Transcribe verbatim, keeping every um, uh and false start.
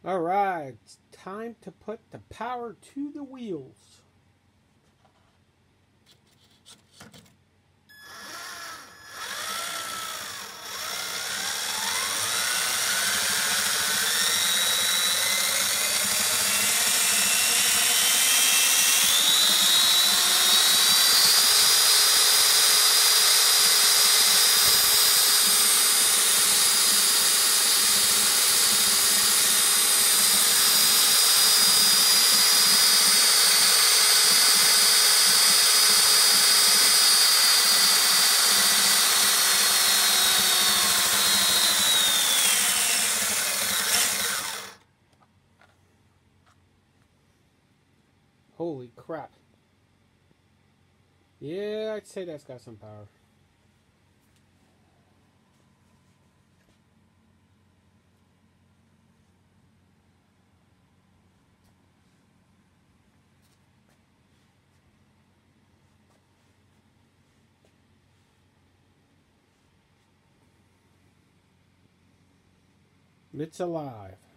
All right, it's time to put the power to the wheels. Holy crap. Yeah, I'd say that's got some power. It's alive.